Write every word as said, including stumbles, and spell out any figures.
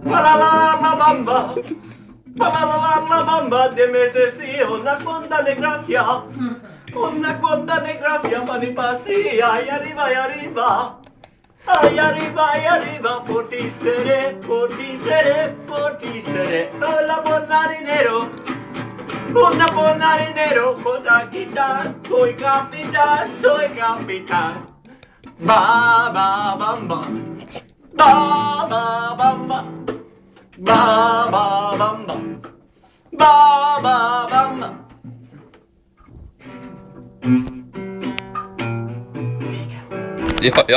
ba la la la bamba, ba la la la la bamba, dime se sí, una cuanta de gracia, una cuanta de gracia, mani passi, ay arriba, ay arriba. Ay arriba, ay arriba, por ti seré, por ti seré, por ti seré. Hola por marinero, una por marinero, por taquita, soy capitán, soy capitán. Ba ba bam bam, ba ba bam bam, ba ba bam bam, ba ba bam bam. Ja, ja.